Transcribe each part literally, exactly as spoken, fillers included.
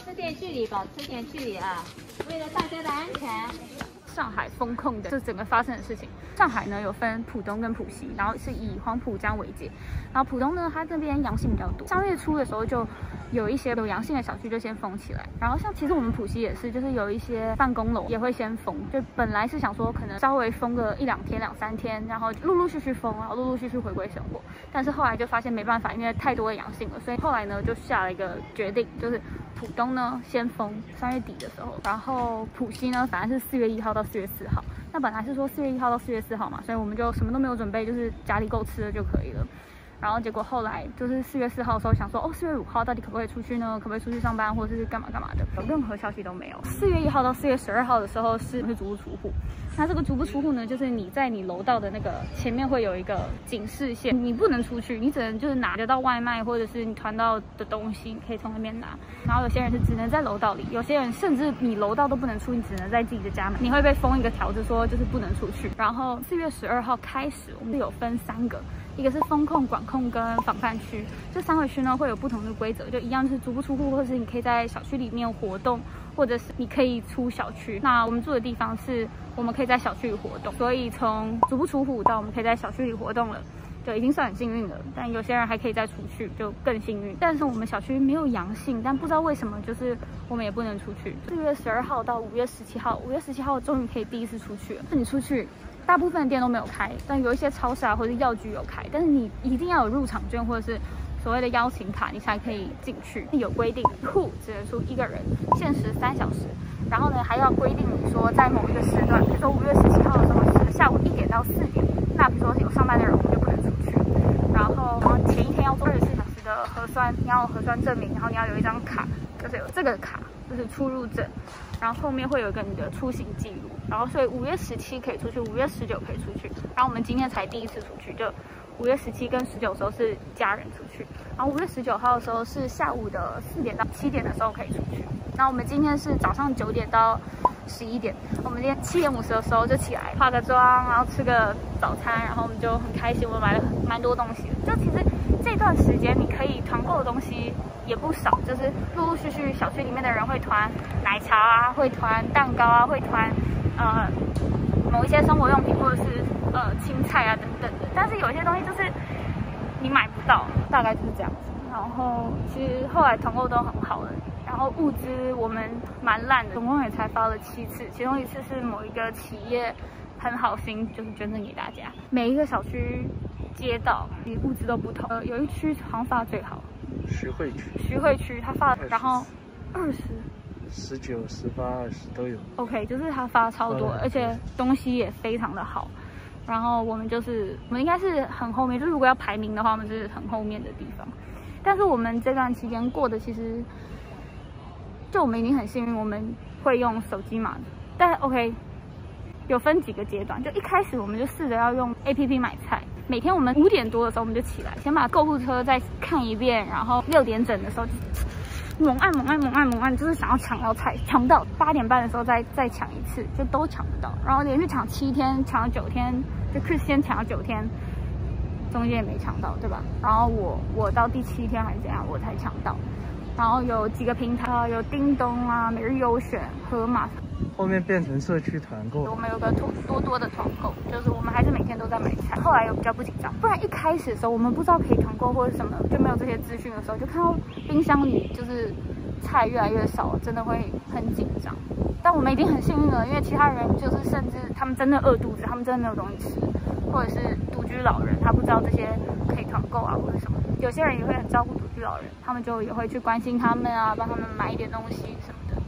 持点距离，保持点距离啊！为了大家的安全。上海封控的这整个发生的事情，上海呢有分浦东跟浦西，然后是以黄浦江为界。然后浦东呢，它这边阳性比较多，三月初的时候就有一些有阳性的小区就先封起来。然后像其实我们浦西也是，就是有一些办公楼也会先封，就本来是想说可能稍微封个一两天、两三天，然后陆陆续续封，然后陆陆续续回归生活。但是后来就发现没办法，因为太多的阳性了，所以后来呢就下了一个决定，就是浦东呢先封三月底的时候，然后浦西呢反正是四月一号到四月四号。那本来是说四月一号到四月四号嘛，所以我们就什么都没有准备，就是家里够吃的就可以了。然后结果后来就是四月四号的时候想说，哦，四月五号到底可不可以出去呢？可不可以出去上班或者是干嘛干嘛的？有任何消息都没有。四月一号到四月十二号的时候是是足不出户。那这个足不出户呢，就是你在你楼道的那个前面会有一个警示线，你不能出去，你只能就是拿得到外卖或者是你团到的东西，你可以从那边拿。然后有些人是只能在楼道里，有些人甚至你楼道都不能出，你只能在自己的家门，你会被封一个条子说就是不能出去。然后四月十二号开始，我们有分三个。一个是风控、管控跟防范区，这三个区呢会有不同的规则，就一样就是足不出户，或者是你可以在小区里面活动，或者是你可以出小区。那我们住的地方是我们可以在小区里活动，所以从足不出户到我们可以在小区里活动了，就已经算很幸运了。但有些人还可以再出去，就更幸运。但是我们小区没有阳性，但不知道为什么就是我们也不能出去。四月十二号到五月十七号，五月十七号终于可以第一次出去了。那你出去。大部分的店都没有开，但有一些超市啊或者药局有开，但是你一定要有入场券或者是所谓的邀请卡，你才可以进去。有规定，户只能出一个人，限时三小时。然后呢，还要规定你说在某一个时段，比如说五月十七号的时候是下午一点到四点，那比如说有上班的人我们就不能出去。然后，然后前一天要做二十四小时的核酸，你要有核酸证明，然后你要有一张卡，就是有这个卡，就是出入证。然后后面会有一个你的出行记录，然后所以五月十七可以出去，五月十九可以出去，然后我们今天才第一次出去，就五月十七跟十九的时候是家人出去，然后五月十九号的时候是下午的四点到七点的时候可以出去，然后我们今天是早上九点到十一点，我们今天七点五十的时候就起来化个妆，然后吃个早餐，然后我们就很开心，我们买了蛮多东西的，就其实这段时间你可以团购的东西也不少，就是陆陆续续小区里面的人会团奶茶啊，会团蛋糕啊，会团呃某一些生活用品或者是呃青菜啊等等的。但是有些东西就是你买不到，大概就是这样子。然后其实后来团购都很好了，然后物资我们蛮烂的，总共也才发了七次，其中一次是某一个企业很好心，就是捐赠给大家。每一个小区街道你物资都不同，呃有一区好像发最好。 徐汇区， 徐汇区他发，然后二十、 十九、十八、二十都有。 OK， 就是他发超多，而且东西也非常的好。然后我们就是，我们应该是很后面，就如果要排名的话，我们是很后面的地方。但是我们这段期间过的其实，就我们已经很幸运，我们会用手机码。但 OK， 有分几个阶段，就一开始我们就试着要用 A P P 买菜。每天我们五点多的时候我们就起来，先把购物车再看一遍，然后六点整的时候就猛按猛按猛按猛按，就是想要抢到菜，抢到八点半的时候再再抢一次，就都抢不到。然后连续抢七天，抢了九天，就是先抢了九天，中间也没抢到，对吧？然后我我到第七天还是怎样，我才抢到。然后有几个平台啊，有叮咚啊、每日优选、盒马。 后面变成社区团购， 我们有个多多多的团购，就是我们还是每天都在买菜。后来又比较不紧张，不然一开始的时候我们不知道可以团购或者什么，就没有这些资讯的时候，就看到冰箱里就是菜越来越少，真的会很紧张。但我们已经很幸运了，因为其他人就是甚至他们真的饿肚子，他们真的没有东西吃，或者是独居老人，他不知道这些可以团购啊或者什么。有些人也会很照顾独居老人，他们就也会去关心他们啊，帮他们买一点东西什么的。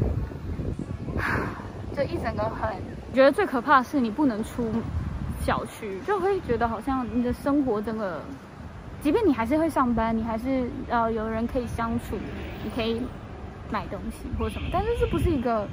这一整个很，我觉得最可怕的是你不能出小区，就会觉得好像你的生活整个，即便你还是会上班，你还是呃有人可以相处，你可以买东西或什么，但是这不是一个，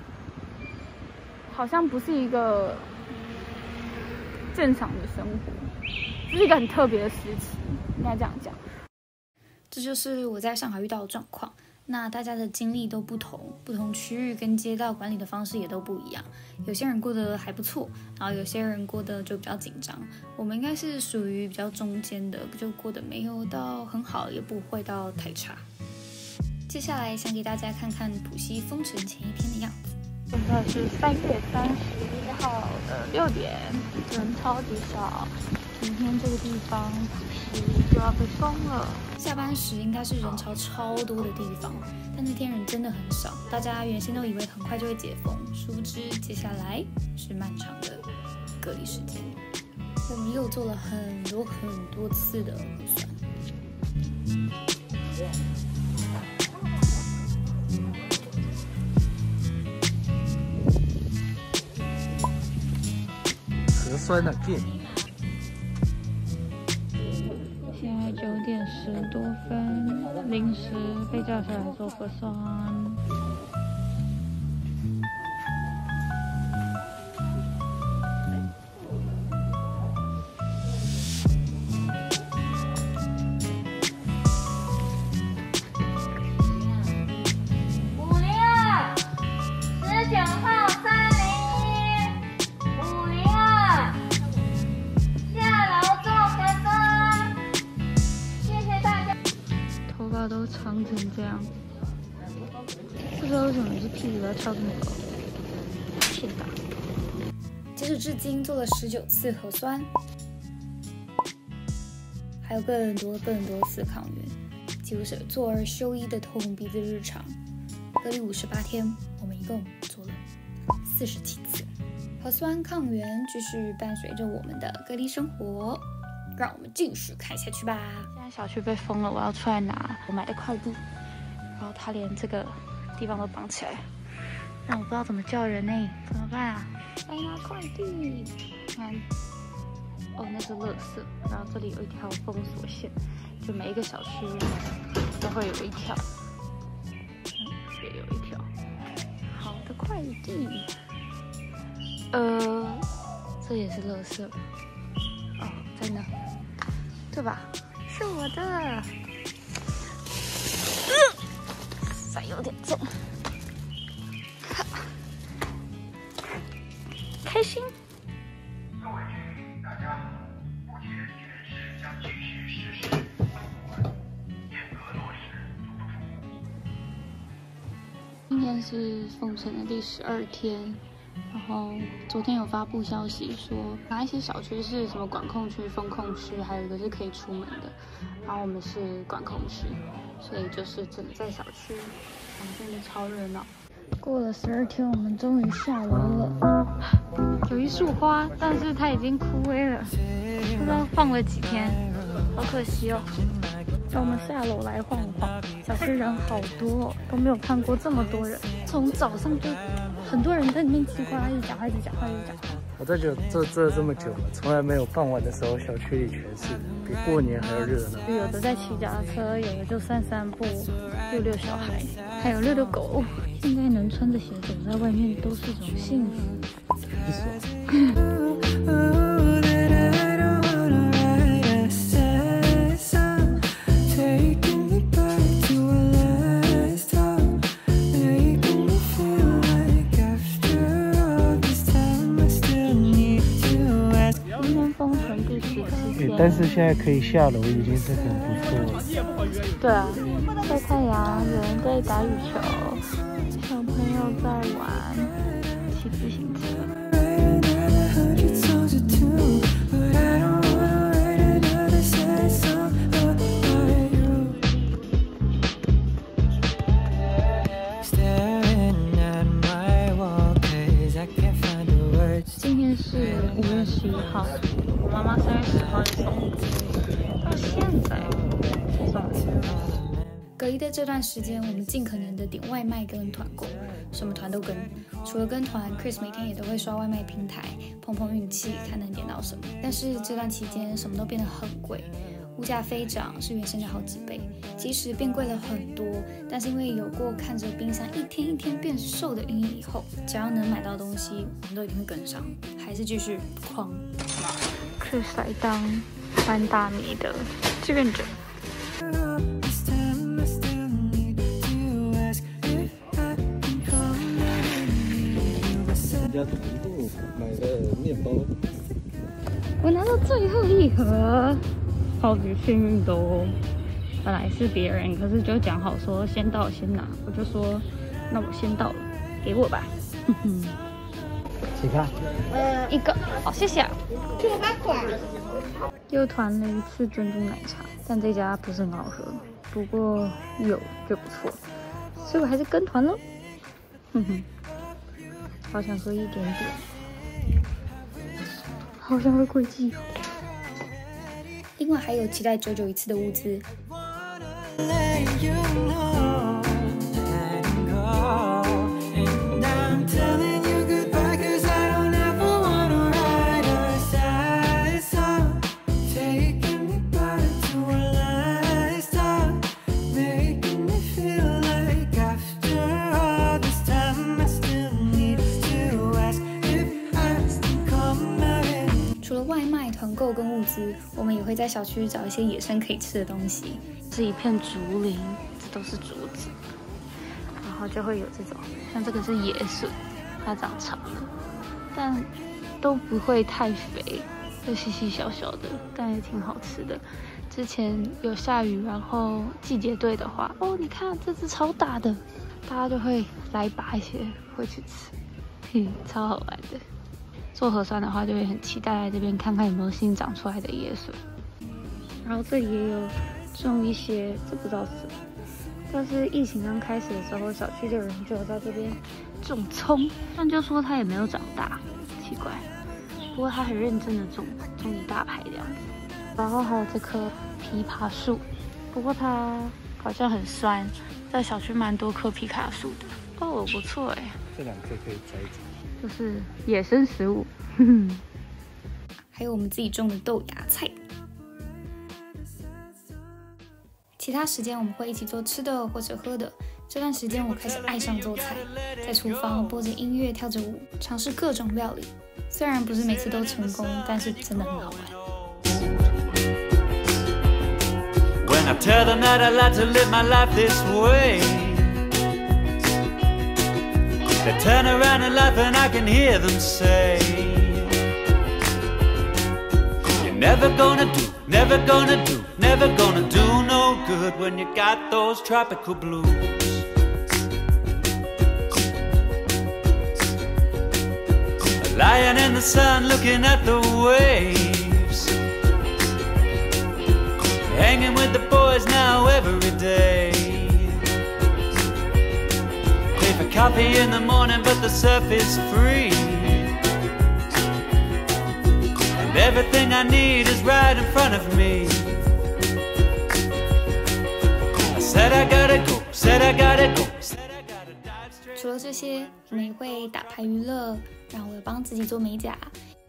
好像不是一个正常的生活，这是一个很特别的时期，应该这样讲。 这就是我在上海遇到的状况。那大家的经历都不同，不同区域跟街道管理的方式也都不一样。有些人过得还不错，然后有些人过得就比较紧张。我们应该是属于比较中间的，就过得没有到很好，也不会到太差。 接下来想给大家看看浦西封城前一天的样子。 现在是三月三十一号的六点，人超级少。今天这个地方浦西就要被封了。 下班时应该是人潮超多的地方，但那天人真的很少。大家原先都以为很快就会解封，殊不知接下来是漫长的隔离时间。我们又做了很多很多次的核酸。 核酸的店。 现在九点十多分，临时被叫下来做核酸。五零二，十九号三零一，五零二，下楼做核酸。谢谢大家。头发都长成这样，不知道为什么是屁股要翘这么高，欠打。 截止至今做了十九次核酸，还有更多更多次抗原，几乎是做二休一的头红鼻子日常。隔离五十八天，我们一共做了四十七次核酸抗原，继续伴随着我们的隔离生活。让我们继续看下去吧。 现在小区被封了，我要出来拿我买的快递，然后他连这个地方都绑起来，让我不知道怎么叫人呢、欸，怎么办啊？来拿快递，看，哦，那是垃圾，然后这里有一条封锁线，就每一个小区都会有一条，嗯，也有一条。好的快递，呃，这也是垃圾，哦，在那。对吧？是我的，伞、呃、有点重，开心。各位居民，大家好，目前全市将继续实施严格落实足不出户。今天是封城的第十二天。然后昨天有发布消息说，哪一些小区是什么管控区、封控区，还有一个是可以出门的。然后我们是管控区，所以就是只能在小区，然后真的超热闹。过了十二天，我们终于下楼了。有一束花，但是它已经枯萎了，不知道放了几天，好可惜哦。让我们下楼来晃晃，小区人好多哦，都没有看过这么多人。从早上就很多人在里面叽呱啦一直讲话，一直讲话，一直讲话。 我在这这这这么久了，从来没有傍晚的时候小区里全是，比过年还要热闹。 有的在骑脚踏车，有的就散散步、遛遛小孩，还有遛遛狗。现在能穿着鞋走在外面都是种幸福。 但是现在可以下楼，已经是很不错了。 对啊，晒太阳，有人在打羽球，小朋友在玩，骑自行车。今天是五月十一号，我妈妈三月十号就送我，到现在送我。 隔离的这段时间，我们尽可能的点外卖跟团购，什么团都跟。除了跟团 ，Chris 每天也都会刷外卖平台，碰碰运气，看能点到什么。但是这段期间，什么都变得很贵，物价飞涨，是原先的好几倍。即使变贵了很多，但是因为有过看着冰箱一天一天变瘦的阴影以后，只要能买到东西，我们都一定会跟上，还是继续狂。 Chris 来当搬大米的志愿者。 家同步买的面包， 我拿到最后一盒，超级幸运的哦！ 本来是别人，可是就讲好说先到先拿，我就说那我先到了，给我吧。哼哼， 几个？ 呃，一个。好，谢谢。又团了一次珍珠奶茶，但这家不是很好喝，不过有就不错，所以我还是跟团了。哼哼，好想喝一点点，好想喝贵记。 另外还有期待久久一次的物资。团购跟物资，我们也会在小区找一些野生可以吃的东西。 是一片竹林，这都是竹子，然后就会有这种，像这个是野笋，它长长的，但都不会太肥，就细细小小的，但也挺好吃的。之前有下雨，然后季节对的话，哦，你看这只超大的，大家就会来拔一些回去吃，嘿，超好玩的。做核酸的话，就会很期待来这边看看有没有新长出来的野笋。然后这里也有种一些，这不知道是什么，但是疫情刚开始的时候，小区的人就有在这边种葱，但就说它也没有长大，奇怪。不过他很认真的种，种一大排这样子。然后还有这棵枇杷树，不过它好像很酸，在小区蛮多棵枇杷树的。哦，不错哎。 这两棵可以摘走。 就是野生食物，哼哼。 还有我们自己种的豆芽菜。其他时间我们会一起做吃的或者喝的。这段时间我开始爱上做菜，在厨房播着音乐，跳着舞，尝试各种料理。虽然不是每次都成功，但是真的很好玩。When I tell them that I like to live my life this way, they turn around and laugh and I can hear them say, you're never gonna do, never gonna do, never gonna do no good when you got those tropical blues. Lying in the sun looking at the waves, hanging with the boys now every day. Pay for coffee in the morning but the surf is free, and everything I need is right in front of me. I said I gotta go, said I gotta go, said I gotta dive straight. 除了这些，我们也会打牌娱乐，然后我也帮自己做美甲。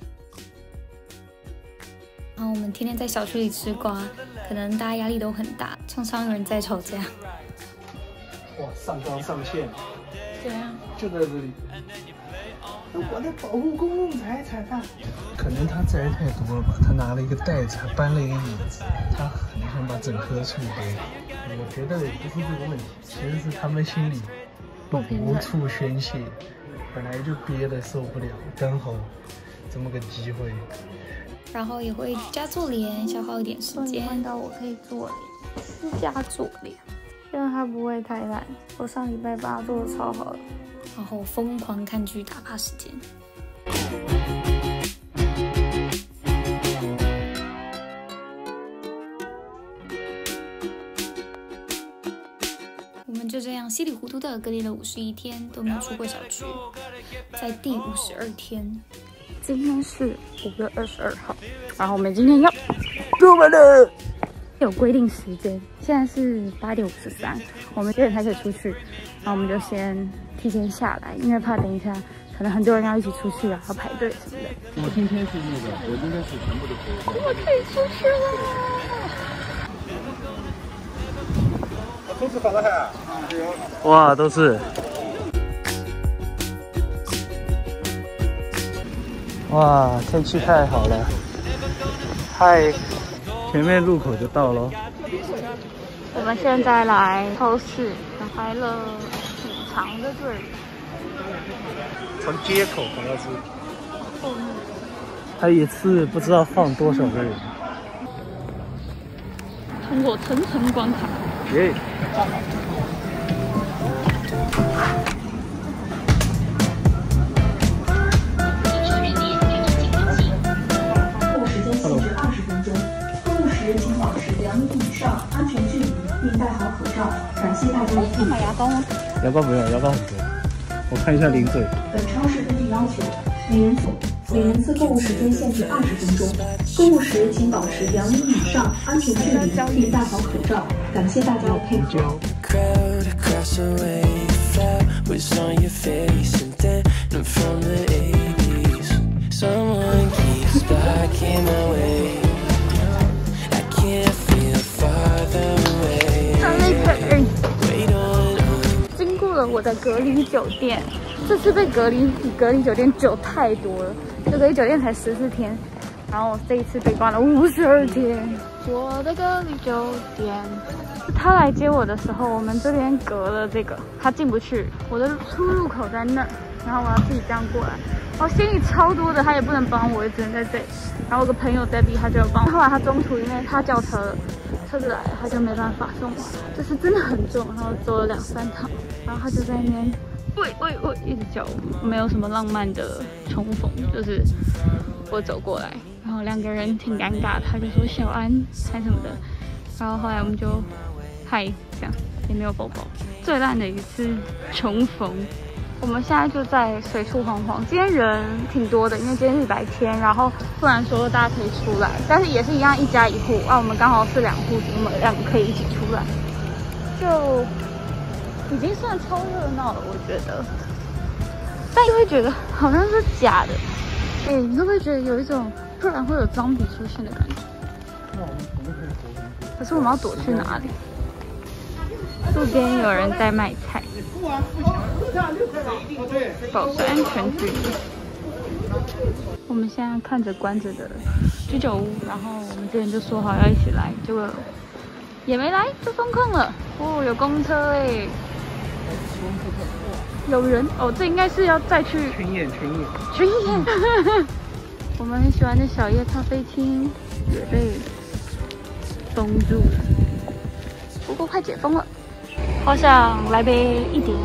然后我们天天在小区里吃瓜，可能大家压力都很大，常常有人在吵架。 哇，上纲上线。 怎样？ 就在这里。我在保护公共财产啊！可能他摘太多了吧，他拿了一个袋子，还搬了一个椅子，他很想把整棵树给。我觉得也不是这个问题，其实是他们心里无处宣泄，本来就憋得受不了，刚好这么个机会。 然后也会居家做脸，消耗一点时间。 看到我可以做脸，居家做脸，希望它不会太烂。我上礼拜把它做的超好的。 然后疯狂看剧打发时间。我们就这样稀里糊涂的隔离了五十一天，都没有出过小区。在第五十二天， 今天是五月二十二号，然后我们今天要出门了。有规定时间，现在是八点五十三，我们九点才可以出去，然后我们就先提前下来，因为怕等一下可能很多人要一起出去，然后排队什么的。 我今天是那个，我应该是全部都可以。 我可以出去了。 都是放在海。 哇，都是。哇，天气太好了。嗨。前面路口就到了。 我们现在来超市，排了挺长的队。 从街口排到这里。后面。他一次不知道放多少个人。 通过层层关卡。 耶！ 购物时间限制二十分钟，购物时请保持两米以上安全距离，并戴好口罩。感谢大家的配合。 买牙膏吗？ 牙膏不用，牙膏很多。我看一下零嘴。 本超市根据要求，每人每人次购物时间限制二十分钟，购物时请保持两米以上安全距离，并戴好口罩。感谢大家的配合。 经过了我的隔离酒店，这次被隔离比隔离酒店久太多了。这隔离酒店才十四天，然后这一次被关了五十二天。我的隔离酒店，他来接我的时候，我们这边隔了这个，他进不去。我的出入口在那儿，然后我要自己这样过来。我心里超多的，他也不能帮我，也只能在这里。然后我个朋友 Debbie 他就有帮我，后来他中途因为他叫车了。车子来了，他就没办法送我，就是真的很重，然后走了两三趟，然后他就在那边喂喂喂一直叫我，没有什么浪漫的重逢，就是我走过来，然后两个人挺尴尬的，他就说小安还什么的，然后后来我们就嗨这样，也没有抱抱。最烂的一次重逢。我们现在就在随处晃晃，今天人挺多的，因为今天是白天，然后突然说大家可以出来，但是也是一样一家一户啊，我们刚好是两户，我们两个可以一起出来，就已经算超热闹了，我觉得。但又会觉得好像是假的，哎，你会不会觉得有一种突然会有脏笔出现的感觉？可是我们要躲去哪里？路边有人在卖菜。保持安全距离。我们现在看着关着的居酒屋，然后我们之前就说好要一起来，结果也没来，就封控了。哦，有公车哎，有人哦，这应该是要再去群演群演群演。我们很喜欢的小叶咖啡厅也被封住了，不过快解封了。好想来杯一点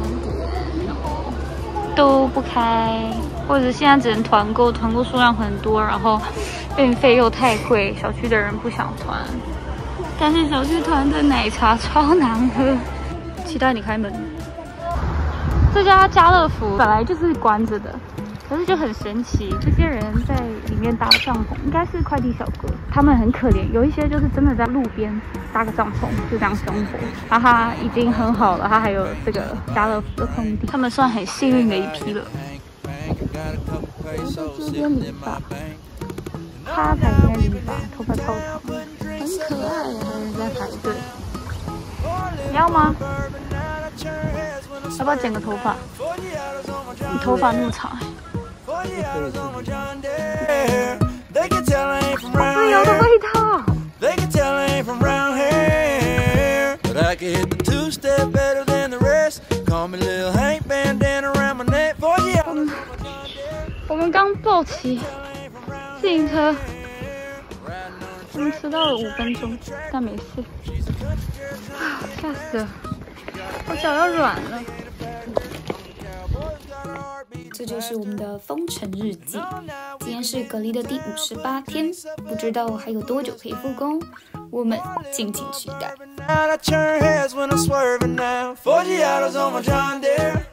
都不开，或者现在只能团购，团购数量很多，然后运费又太贵，小区的人不想团。但是小区团的奶茶超难喝，期待你开门。这家家乐福本来就是关着的，可是就很神奇，这些人在里面搭帐篷，应该是快递小哥，他们很可怜，有一些就是真的在路边搭个帐篷就这样生活，然后他已经很好了，他还有这个家乐福的空地，他们算很幸运的一批了。这边理发，他才应该理发，头发超长，很可爱，还有人在排队。你要吗？要不要剪个头发？你头发那么长。好自由的味道。我们刚抱起自行车，我们迟到了五分钟，但没事。吓死了，我脚要软了。 这就是我们的封城日记。今天是隔离的第五十八天，不知道还有多久可以复工，我们敬请期待。